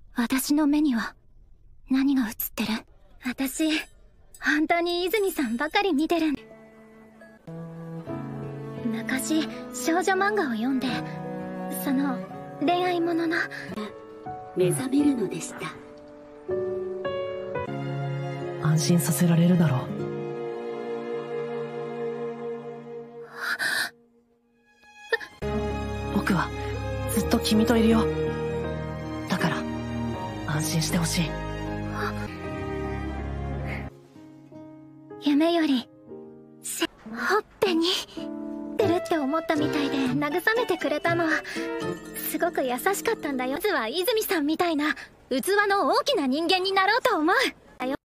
私の目には何が映ってる？私本当に泉さんばかり見てる。昔少女漫画を読んで、その恋愛ものの目覚めるのでした。 安心させられるだろう。僕はずっと君といるよ。だから安心してほしい。 夢よりほっぺに出るって思ったみたいで慰めてくれたのはすごく優しかったんだよ。まずは泉さんみたいな器の大きな人間になろうと思う。